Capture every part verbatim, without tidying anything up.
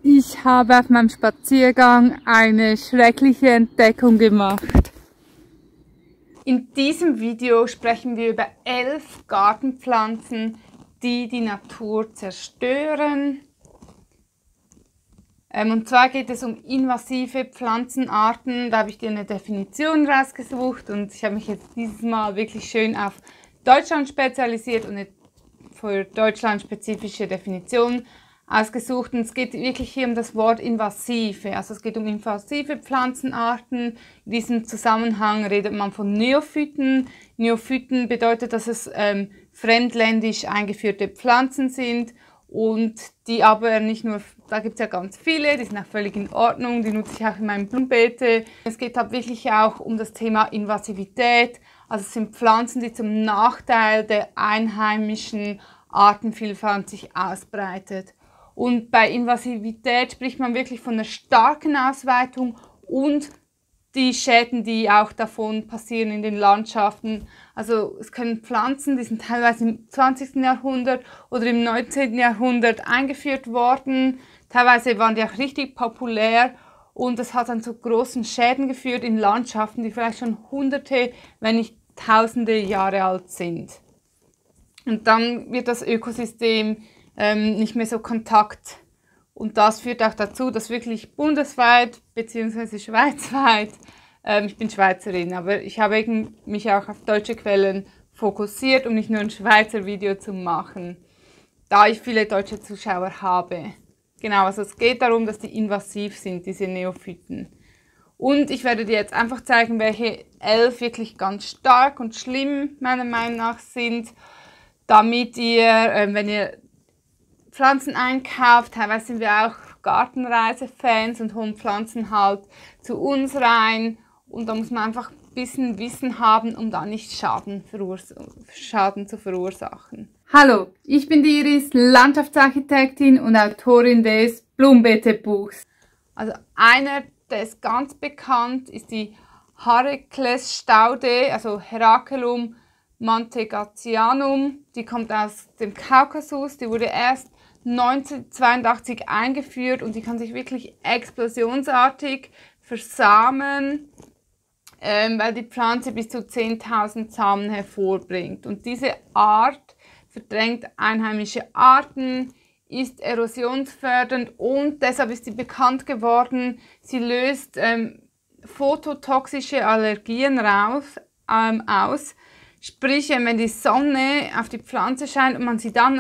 Ich habe auf meinem Spaziergang eine schreckliche Entdeckung gemacht. In diesem Video sprechen wir über elf Gartenpflanzen, die die Natur zerstören. Ähm, und zwar geht es um invasive Pflanzenarten. Da habe ich dir eine Definition rausgesucht und ich habe mich jetzt dieses Mal wirklich schön auf Deutschland spezialisiert und eine für Deutschland spezifische Definition ausgesucht. Und es geht wirklich hier um das Wort invasive. Also es geht um invasive Pflanzenarten. In diesem Zusammenhang redet man von Neophyten. Neophyten bedeutet, dass es ähm, fremdländisch eingeführte Pflanzen sind und die aber nicht nur, da gibt es ja ganz viele, die sind auch völlig in Ordnung, die nutze ich auch in meinen Blumenbeete. Es geht halt wirklich auch um das Thema Invasivität. Also es sind Pflanzen, die zum Nachteil der einheimischen Artenvielfalt sich ausbreitet. Und bei Invasivität spricht man wirklich von einer starken Ausweitung und die Schäden, die auch davon passieren in den Landschaften. Also es können Pflanzen, die sind teilweise im zwanzigsten Jahrhundert oder im neunzehnten Jahrhundert eingeführt worden. Teilweise waren die auch richtig populär und das hat dann zu großen Schäden geführt in Landschaften, die vielleicht schon hunderte, wenn nicht tausende Jahre alt sind. Und dann wird das Ökosystem ähm, nicht mehr so kontakt. Und das führt auch dazu, dass wirklich bundesweit bzw. schweizweit, ähm, ich bin Schweizerin, aber ich habe mich auch auf deutsche Quellen fokussiert, um nicht nur ein Schweizer Video zu machen, da ich viele deutsche Zuschauer habe. Genau, also es geht darum, dass die invasiv sind, diese Neophyten. Und ich werde dir jetzt einfach zeigen, welche elf wirklich ganz stark und schlimm meiner Meinung nach sind, damit ihr, äh, wenn ihr Pflanzen einkauft, teilweise sind wir auch Gartenreise-Fans und holen Pflanzen halt zu uns rein und da muss man einfach ein bisschen Wissen haben, um da nicht Schaden, Schaden zu verursachen. Hallo, ich bin die Iris, Landschaftsarchitektin und Autorin des Blumenbeete-Buchs. Also einer, der ist ganz bekannt, ist die Heracles-Staude, also Heraculum mantegatianum. Die kommt aus dem Kaukasus, die wurde erst neunzehnhundertzweiundachtzig eingeführt und die kann sich wirklich explosionsartig versamen, ähm, weil die Pflanze bis zu zehntausend Samen hervorbringt. Und diese Art verdrängt einheimische Arten, ist erosionsfördernd und deshalb ist sie bekannt geworden. Sie löst ähm, phototoxische Allergien raus, ähm, aus. Sprich, wenn die Sonne auf die Pflanze scheint und man sie dann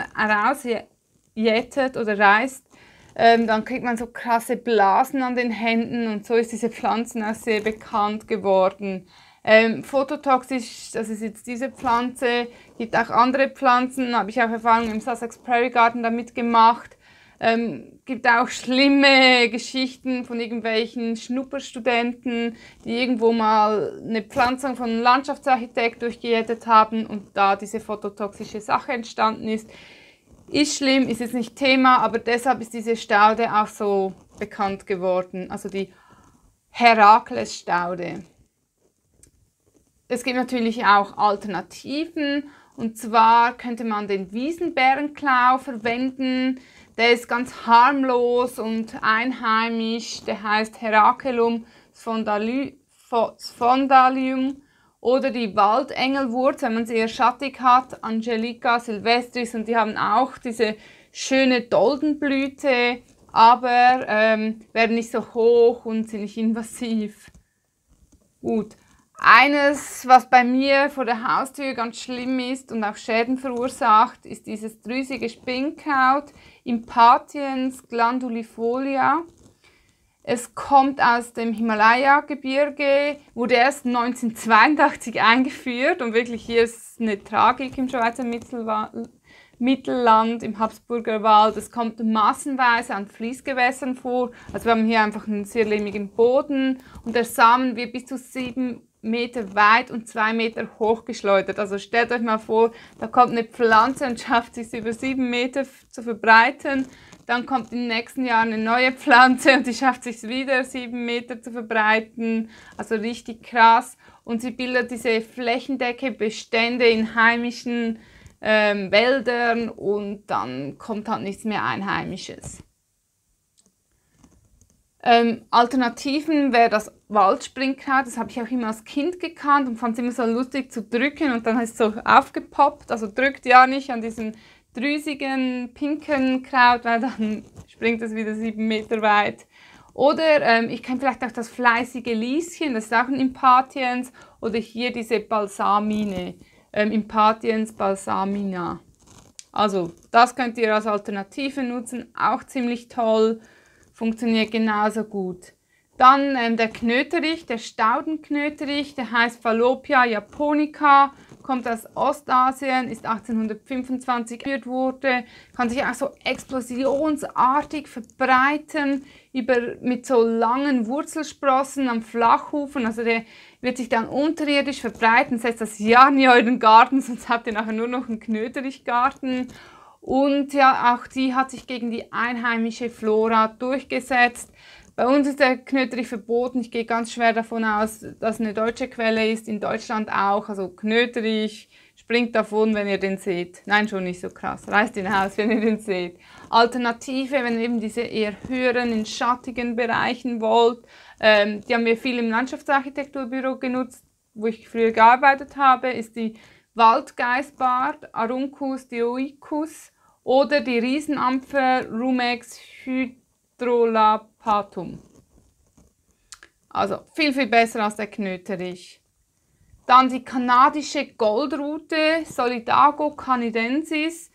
rausjätet oder reißt, ähm, dann kriegt man so krasse Blasen an den Händen und so ist diese Pflanze auch sehr bekannt geworden. Ähm, phototoxisch, das ist jetzt diese Pflanze, gibt auch andere Pflanzen, habe ich auch Erfahrungen im Sussex Prairie Garden damit gemacht. Ähm, gibt auch schlimme Geschichten von irgendwelchen Schnupperstudenten, die irgendwo mal eine Pflanzung von einem Landschaftsarchitekt durchgejätet haben und da diese phototoxische Sache entstanden ist. Ist schlimm, ist jetzt nicht Thema, aber deshalb ist diese Staude auch so bekannt geworden, also die Herakles-Staude. Es gibt natürlich auch Alternativen, und zwar könnte man den Wiesenbärenklau verwenden. Der ist ganz harmlos und einheimisch, der heißt Heraculum sphondalium oder die Waldengelwurz, wenn man sie eher schattig hat, Angelica sylvestris, und die haben auch diese schöne Doldenblüte, aber ähm, werden nicht so hoch und sind nicht invasiv. Gut. Eines, was bei mir vor der Haustür ganz schlimm ist und auch Schäden verursacht, ist dieses drüsige Spinnkraut, Impatiens glandulifolia. Es kommt aus dem Himalaya-Gebirge, wurde erst neunzehnhundertzweiundachtzig eingeführt und wirklich hier ist eine Tragik im Schweizer Mittelland, im Habsburger Wald. Es kommt massenweise an Fließgewässern vor, also wir haben hier einfach einen sehr lehmigen Boden und der Samen wird bis zu sieben Meter weit und zwei Meter hoch geschleudert. Also stellt euch mal vor, da kommt eine Pflanze und schafft es über sieben Meter zu verbreiten. Dann kommt im nächsten Jahr eine neue Pflanze und die schafft es wieder sieben Meter zu verbreiten. Also richtig krass. Und sie bildet diese flächendecke Bestände in heimischen ähm, Wäldern und dann kommt halt nichts mehr Einheimisches. Ähm, Alternativen wäre das Waldspringkraut, das habe ich auch immer als Kind gekannt und fand es immer so lustig zu drücken und dann ist es so aufgepoppt, also drückt ja nicht an diesem drüsigen, pinken Kraut, weil dann springt es wieder sieben Meter weit. Oder ähm, ich kenne vielleicht auch das fleißige Lieschen, das ist auch ein Impatiens, oder hier diese Balsamine, ähm, Impatiens balsamina. Also das könnt ihr als Alternative nutzen, auch ziemlich toll. Funktioniert genauso gut. Dann ähm, der Knöterich, der Staudenknöterich, der heißt Fallopia japonica, kommt aus Ostasien, ist achtzehnhundertfünfundzwanzig geführt wurde, kann sich auch so explosionsartig verbreiten über, mit so langen Wurzelsprossen am Flachhufen. Also der wird sich dann unterirdisch verbreiten, setzt das ja in euren Garten, sonst habt ihr nachher nur noch einen Knöterichgarten. Und ja, auch die hat sich gegen die einheimische Flora durchgesetzt. Bei uns ist der Knöterich verboten. Ich gehe ganz schwer davon aus, dass es eine deutsche Quelle ist, in Deutschland auch. Also Knöterich, springt davon, wenn ihr den seht. Nein, schon nicht so krass. Reißt ihn aus, wenn ihr den seht. Alternative, wenn ihr eben diese eher höheren, in schattigen Bereichen wollt. Ähm, die haben wir viel im Landschaftsarchitekturbüro genutzt, wo ich früher gearbeitet habe, ist die Waldgeißbart, Aruncus dioicus oder die Riesenampfer Rumex hydrolapatum. Also viel, viel besser als der Knöterich. Dann die kanadische Goldrute, Solidago canadensis,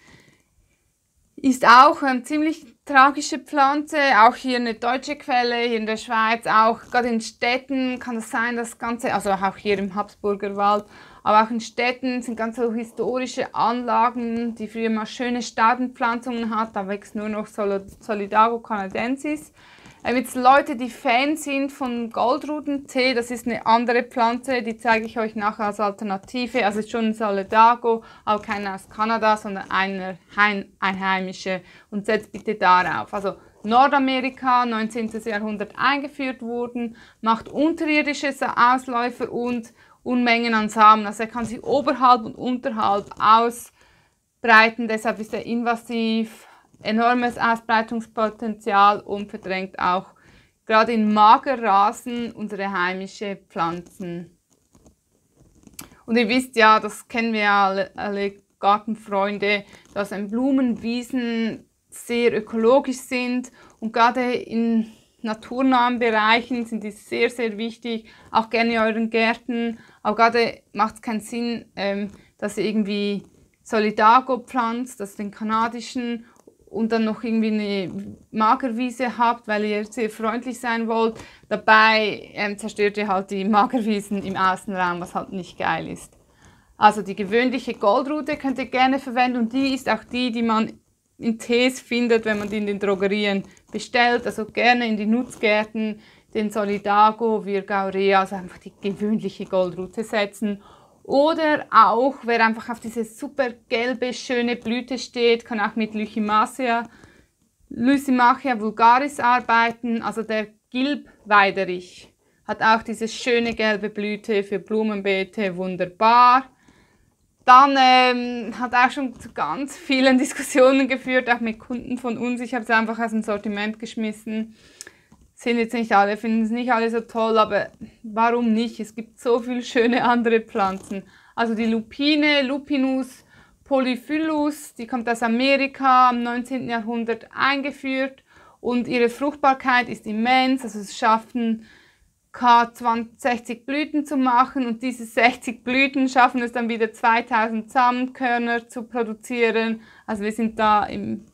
ist auch eine ziemlich tragische Pflanze, auch hier eine deutsche Quelle, hier in der Schweiz, auch gerade in Städten kann es sein, das Ganze, also auch hier im Habsburger Wald, aber auch in Städten sind ganz so historische Anlagen, die früher mal schöne Staudenpflanzungen hat, da wächst nur noch Solidago canadensis. Ähm, jetzt Leute, die Fan sind von Goldrudentee, das ist eine andere Pflanze, die zeige ich euch nachher als Alternative. Also ist schon ein Solidago, aber keiner aus Kanada, sondern einer einheimische. Und setzt bitte darauf. Also Nordamerika, neunzehnten Jahrhundert eingeführt wurden, macht unterirdische Ausläufer und Unmengen an Samen. Also er kann sich oberhalb und unterhalb ausbreiten, deshalb ist er invasiv. Enormes Ausbreitungspotenzial und verdrängt auch gerade in Magerrasen unsere heimische Pflanzen. Und ihr wisst ja, das kennen wir ja alle, alle Gartenfreunde, dass Blumenwiesen sehr ökologisch sind und gerade in naturnahen Bereichen sind die sehr, sehr wichtig, auch gerne in euren Gärten. Aber gerade macht es keinen Sinn, ähm, dass ihr irgendwie Solidago pflanzt, das ist den kanadischen, und dann noch irgendwie eine Magerwiese habt, weil ihr sehr freundlich sein wollt. Dabei ähm, zerstört ihr halt die Magerwiesen im Außenraum, was halt nicht geil ist. Also die gewöhnliche Goldrute könnt ihr gerne verwenden und die ist auch die, die man in Tees findet, wenn man die in den Drogerien bestellt. Also gerne in die Nutzgärten den Solidago virgaurea, also einfach die gewöhnliche Goldrute setzen. Oder auch, wer einfach auf diese super gelbe, schöne Blüte steht, kann auch mit Lysimachia, Lysimachia vulgaris arbeiten. Also der Gilbweiderich hat auch diese schöne gelbe Blüte für Blumenbeete, wunderbar. Dann ähm, hat auch schon zu ganz vielen Diskussionen geführt, auch mit Kunden von uns. Ich habe es einfach aus dem Sortiment geschmissen. Sind jetzt nicht alle, finden es nicht alle so toll, aber warum nicht? Es gibt so viele schöne andere Pflanzen. Also die Lupine, Lupinus polyphyllus, die kommt aus Amerika, im neunzehnten Jahrhundert eingeführt und ihre Fruchtbarkeit ist immens. Also es schaffen K zwanzig, sechzig Blüten zu machen und diese sechzig Blüten schaffen es dann wieder zweitausend Samenkörner zu produzieren. Also wir sind da im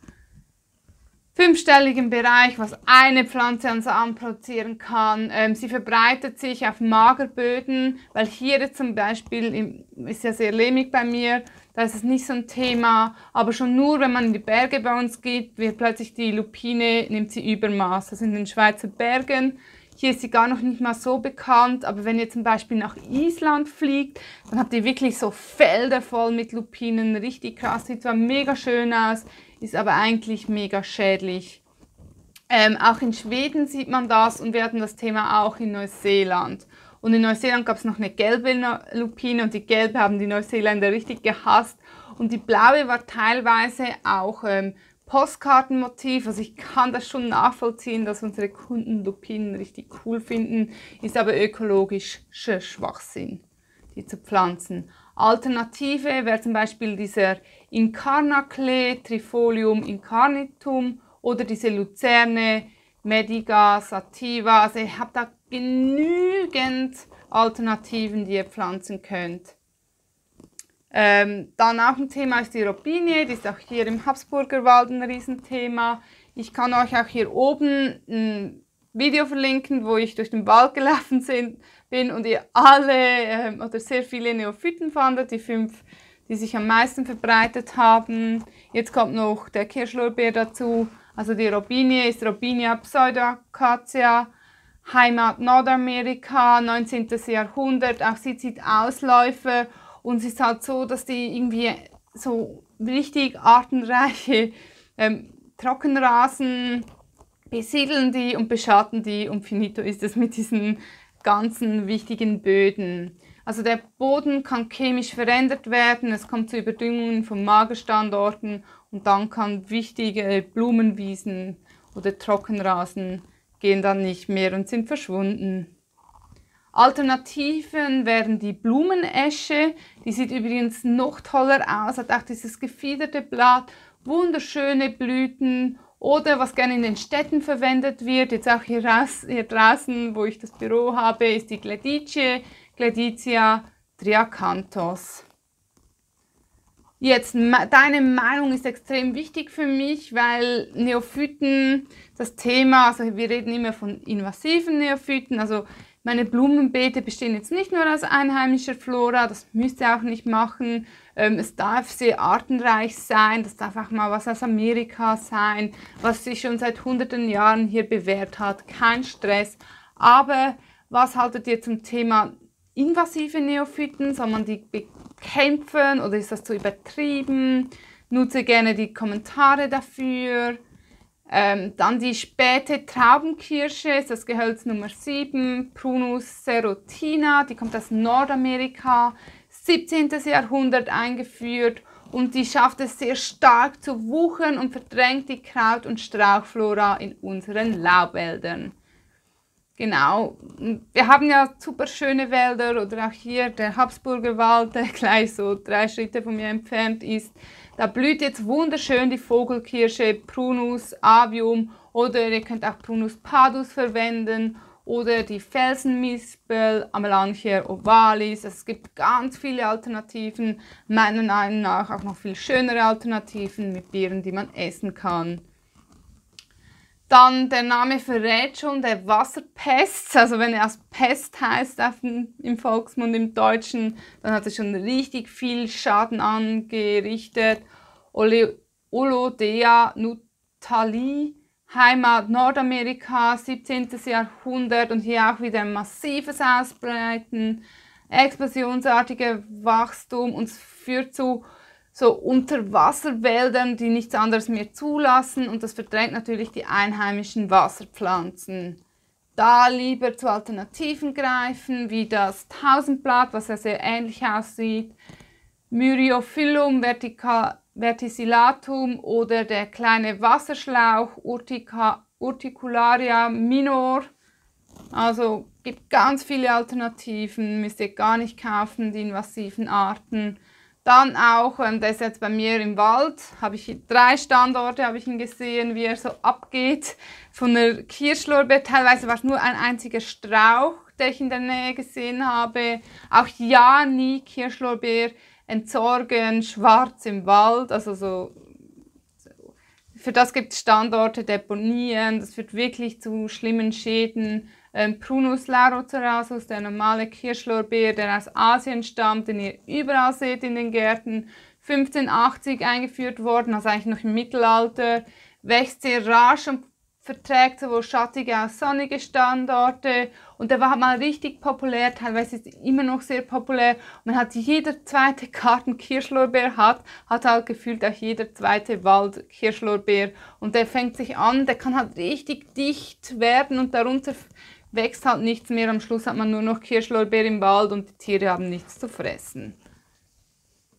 fünfstelligen Bereich, was eine Pflanze an Samen produzieren kann. Ähm, sie verbreitet sich auf Magerböden, weil hier zum Beispiel, im, ist ja sehr lehmig bei mir, da ist es nicht so ein Thema, aber schon nur, wenn man in die Berge bei uns geht, wird plötzlich die Lupine, nimmt sie Übermaß. Also in den Schweizer Bergen, hier ist sie gar noch nicht mal so bekannt, aber wenn ihr zum Beispiel nach Island fliegt, dann habt ihr wirklich so Felder voll mit Lupinen, richtig krass, sieht zwar mega schön aus, ist aber eigentlich mega schädlich. Ähm, auch in Schweden sieht man das und wir hatten das Thema auch in Neuseeland. Und in Neuseeland gab es noch eine gelbe Lupine und die gelbe haben die Neuseeländer richtig gehasst. Und die blaue war teilweise auch ähm, Postkartenmotiv. Also ich kann das schon nachvollziehen, dass unsere Kunden Lupinen richtig cool finden, ist aber ökologischer Schwachsinn, die zu pflanzen. Alternative wäre zum Beispiel dieser Incarnaclee, Trifolium incarnitum oder diese Luzerne, Mediga, Sativa. Also ihr habt da genügend Alternativen, die ihr pflanzen könnt. Ähm, dann auch ein Thema ist die Robinie, die ist auch hier im Habsburgerwald ein Riesenthema. Ich kann euch auch hier oben ein Video verlinken, wo ich durch den Wald gelaufen bin und ihr alle ähm, oder sehr viele Neophyten fandet, die fünf, die sich am meisten verbreitet haben. Jetzt kommt noch der Kirschlorbeer dazu. Also die Robinie ist Robinia pseudoacacia, Heimat Nordamerika, neunzehntes Jahrhundert. Auch sie zieht Ausläufer. Und es ist halt so, dass die irgendwie so richtig artenreiche ähm, Trockenrasen besiedeln die und beschatten die und finito ist es mit diesen ganzen wichtigen Böden. Also der Boden kann chemisch verändert werden, es kommt zu Überdüngungen von Magerstandorten und dann kann wichtige Blumenwiesen oder Trockenrasen gehen dann nicht mehr und sind verschwunden. Alternativen wären die Blumenesche, die sieht übrigens noch toller aus, hat auch dieses gefiederte Blatt, wunderschöne Blüten oder was gerne in den Städten verwendet wird, jetzt auch hier, raus, hier draußen, wo ich das Büro habe, ist die Gledicie, Gledicia triacanthos. Jetzt, deine Meinung ist extrem wichtig für mich, weil Neophyten, das Thema, also wir reden immer von invasiven Neophyten, also meine Blumenbeete bestehen jetzt nicht nur aus einheimischer Flora, das müsst ihr auch nicht machen. Ähm, es darf sehr artenreich sein, das darf auch mal was aus Amerika sein, was sich schon seit hunderten Jahren hier bewährt hat, kein Stress. Aber was haltet ihr zum Thema invasive Neophyten? Soll man die bekämpfen oder ist das zu übertrieben? Nutze gerne die Kommentare dafür. Ähm, dann die späte Traubenkirsche, ist das Gehölz Nummer sieben, Prunus serotina, die kommt aus Nordamerika, siebzehntes Jahrhundert eingeführt und die schafft es sehr stark zu wuchern und verdrängt die Kraut- und Strauchflora in unseren Laubwäldern. Genau, wir haben ja super schöne Wälder oder auch hier der Habsburger Wald, der gleich so drei Schritte von mir entfernt ist. Da blüht jetzt wunderschön die Vogelkirsche, Prunus avium oder ihr könnt auch Prunus padus verwenden oder die Felsenmispel, Amelanchier ovalis. Es gibt ganz viele Alternativen, meiner Meinung nach auch noch viel schönere Alternativen mit Beeren, die man essen kann. Dann der Name verrät schon, der Wasserpest, also wenn er als Pest heißt auf dem, im Volksmund im Deutschen, dann hat er schon richtig viel Schaden angerichtet. Olodea nutali, Heimat Nordamerika, siebzehntes Jahrhundert und hier auch wieder ein massives Ausbreiten, explosionsartiges Wachstum und es führt zu so Unterwasserwäldern, die nichts anderes mehr zulassen und das verdrängt natürlich die einheimischen Wasserpflanzen. Da lieber zu Alternativen greifen, wie das Tausendblatt, was ja sehr ähnlich aussieht, Myriophyllum verticillatum oder der kleine Wasserschlauch Urtica, Urticularia minor. Also gibt ganz viele Alternativen, müsst ihr gar nicht kaufen, die invasiven Arten. Dann auch, ähm, der ist jetzt bei mir im Wald, habe ich drei Standorte, habe ich ihn gesehen, wie er so abgeht. Von der Kirschlorbeer, teilweise war es nur ein einziger Strauch, den ich in der Nähe gesehen habe. Auch ja, nie Kirschlorbeer entsorgen, schwarz im Wald, also so. Für das gibt es Standorte, Deponien, das führt wirklich zu schlimmen Schäden. Ähm, Prunus laurocerasus, der normale Kirschlorbeer, der aus Asien stammt, den ihr überall seht in den Gärten, fünfzehnhundertachtzig eingeführt worden, also eigentlich noch im Mittelalter, wächst sehr rasch und verträgt sowohl schattige als sonnige Standorte und der war mal richtig populär, teilweise ist er immer noch sehr populär. Man hat jeder zweite Garten Kirschlorbeer hat, hat halt gefühlt auch jeder zweite Wald Kirschlorbeer und der fängt sich an, der kann halt richtig dicht werden und darunter wächst halt nichts mehr, am Schluss hat man nur noch Kirschlorbeer im Wald und die Tiere haben nichts zu fressen.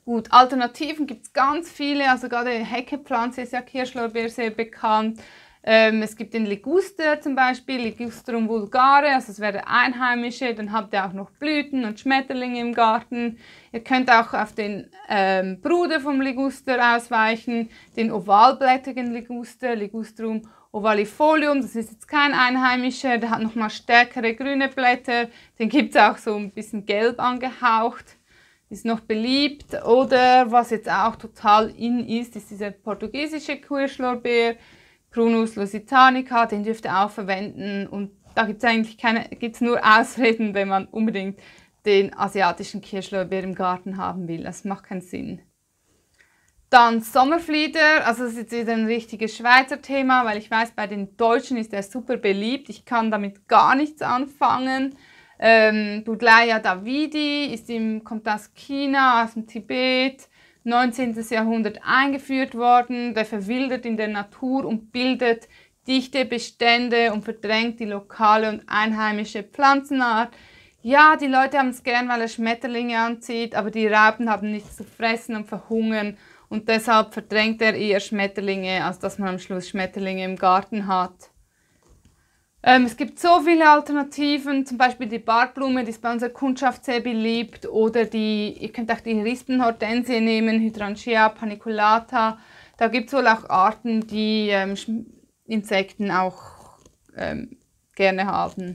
Gut, Alternativen gibt es ganz viele, also gerade Heckepflanze ist ja Kirschlorbeer sehr bekannt. Ähm, es gibt den Liguster zum Beispiel, Ligusterum vulgare, also das wäre der einheimische, dann habt ihr auch noch Blüten und Schmetterlinge im Garten. Ihr könnt auch auf den ähm, Bruder vom Liguster ausweichen, den ovalblättrigen Liguster, Ligusterum ovalifolium, das ist jetzt kein einheimischer, der hat nochmal stärkere grüne Blätter, den gibt es auch so ein bisschen gelb angehaucht. Ist noch beliebt. Oder was jetzt auch total in ist, ist dieser portugiesische Kirschlorbeer, Prunus lusitanica, den dürft ihr auch verwenden. Und da gibt es eigentlich keine, gibt's nur Ausreden, wenn man unbedingt den asiatischen Kirschlorbeer im Garten haben will. Das macht keinen Sinn. Dann Sommerflieder, also das ist jetzt wieder ein richtiges Schweizer Thema, weil ich weiß, bei den Deutschen ist der super beliebt. Ich kann damit gar nichts anfangen. Ähm, Buddleia davidi ist im, kommt aus China, aus dem Tibet, neunzehnten. Jahrhundert eingeführt worden. Der verwildert in der Natur und bildet dichte Bestände und verdrängt die lokale und einheimische Pflanzenart. Ja, die Leute haben es gern, weil er Schmetterlinge anzieht, aber die Raupen haben nichts zu fressen und verhungern und deshalb verdrängt er eher Schmetterlinge, als dass man am Schluss Schmetterlinge im Garten hat. Ähm, es gibt so viele Alternativen, zum Beispiel die Barblume, die ist bei unserer Kundschaft sehr beliebt, oder die, ihr könnt auch die Rispenhortensie nehmen, Hydrangea paniculata. Da gibt es wohl auch Arten, die ähm, Insekten auch ähm, gerne haben.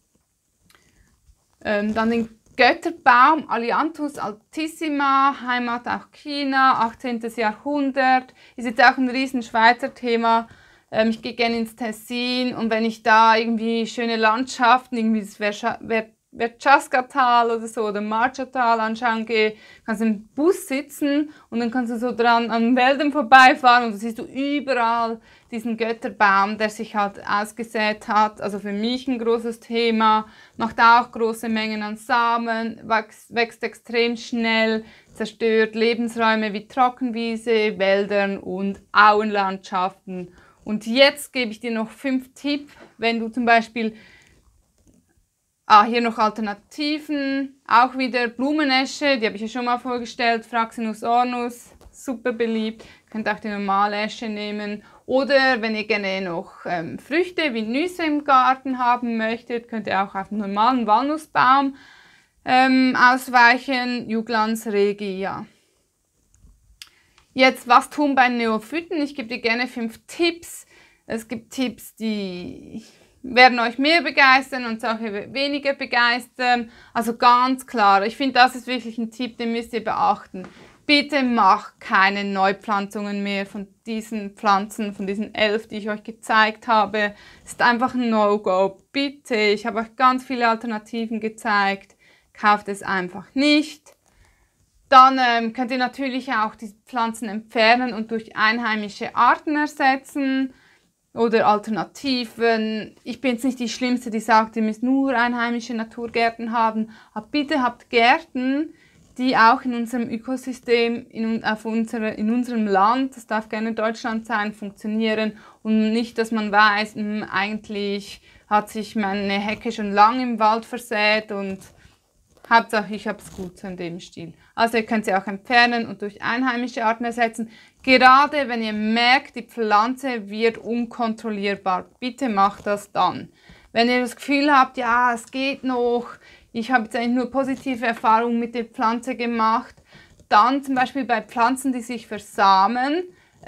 Ähm, dann den Götterbaum, Alianthus altissima, Heimat auch China, achtzehnten. Jahrhundert, ist jetzt auch ein riesen Schweizer Thema. Ich gehe gerne ins Tessin und wenn ich da irgendwie schöne Landschaften, irgendwie das Verchaska-Tal oder so oder Marcia-Tal anschauen gehe, kannst du im Bus sitzen und dann kannst du so dran an Wäldern vorbeifahren und da siehst du überall diesen Götterbaum, der sich halt ausgesät hat. Also für mich ein großes Thema, macht auch große Mengen an Samen, wächst, wächst extrem schnell, zerstört Lebensräume wie Trockenwiese, Wäldern und Auenlandschaften. Und jetzt gebe ich dir noch fünf Tipps, wenn du zum Beispiel, ah, hier noch Alternativen, auch wieder Blumenesche, die habe ich ja schon mal vorgestellt, Fraxinus ornus, super beliebt, ihr könnt auch die normale Esche nehmen. Oder wenn ihr gerne noch ähm, Früchte wie Nüsse im Garten haben möchtet, könnt ihr auch auf einen normalen Walnussbaum ähm, ausweichen, Juglans regia. Jetzt, was tun bei Neophyten? Ich gebe dir gerne fünf Tipps. Es gibt Tipps, die werden euch mehr begeistern und solche weniger begeistern. Also ganz klar, ich finde, das ist wirklich ein Tipp, den müsst ihr beachten. Bitte macht keine Neupflanzungen mehr von diesen Pflanzen, von diesen elf, die ich euch gezeigt habe. Es ist einfach ein No-Go. Bitte, ich habe euch ganz viele Alternativen gezeigt. Kauft es einfach nicht. Dann ähm, könnt ihr natürlich auch die Pflanzen entfernen und durch einheimische Arten ersetzen oder Alternativen. Ich bin jetzt nicht die Schlimmste, die sagt, ihr müsst nur einheimische Naturgärten haben, aber bitte habt Gärten, die auch in unserem Ökosystem, in, auf unsere, in unserem Land, das darf gerne Deutschland sein, funktionieren und nicht, dass man weiß, mh, eigentlich hat sich meine Hecke schon lange im Wald versät und Hauptsache, ich habe es gut so in dem Stil. Also ihr könnt sie auch entfernen und durch einheimische Arten ersetzen. Gerade wenn ihr merkt, die Pflanze wird unkontrollierbar, bitte macht das dann. Wenn ihr das Gefühl habt, ja, es geht noch, ich habe jetzt eigentlich nur positive Erfahrungen mit der Pflanze gemacht, dann zum Beispiel bei Pflanzen, die sich versamen,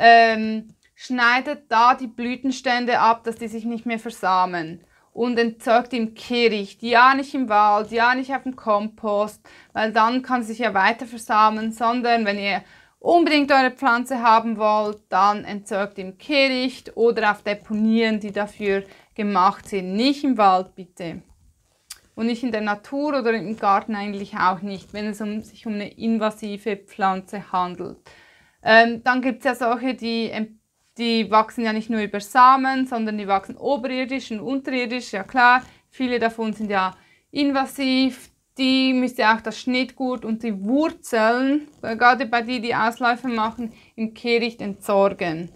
ähm, schneidet da die Blütenstände ab, dass die sich nicht mehr versamen. Und entsorgt im Kehricht, ja nicht im Wald, ja nicht auf dem Kompost, weil dann kann sie sich ja weiter versamen, sondern wenn ihr unbedingt eure Pflanze haben wollt, dann entsorgt im Kehricht oder auf Deponien, die dafür gemacht sind. Nicht im Wald bitte. Und nicht in der Natur oder im Garten eigentlich auch nicht, wenn es um, sich um eine invasive Pflanze handelt. Ähm, dann gibt es ja solche, die Die wachsen ja nicht nur über Samen, sondern die wachsen oberirdisch und unterirdisch. Ja klar, viele davon sind ja invasiv. Die müsst ihr auch das Schnittgut und die Wurzeln, gerade bei die, die Ausläufer machen, im Kehricht entsorgen.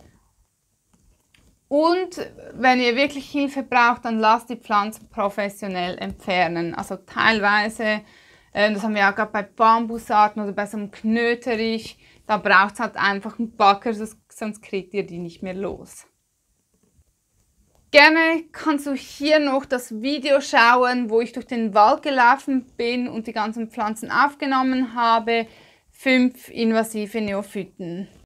Und wenn ihr wirklich Hilfe braucht, dann lasst die Pflanzen professionell entfernen. Also teilweise Äh, das haben wir auch gerade bei Bambusarten oder bei so einem Knöterich. Da braucht es halt einfach einen Bagger, sonst kriegt ihr die nicht mehr los. Gerne kannst du hier noch das Video schauen, wo ich durch den Wald gelaufen bin und die ganzen Pflanzen aufgenommen habe. Fünf invasive Neophyten.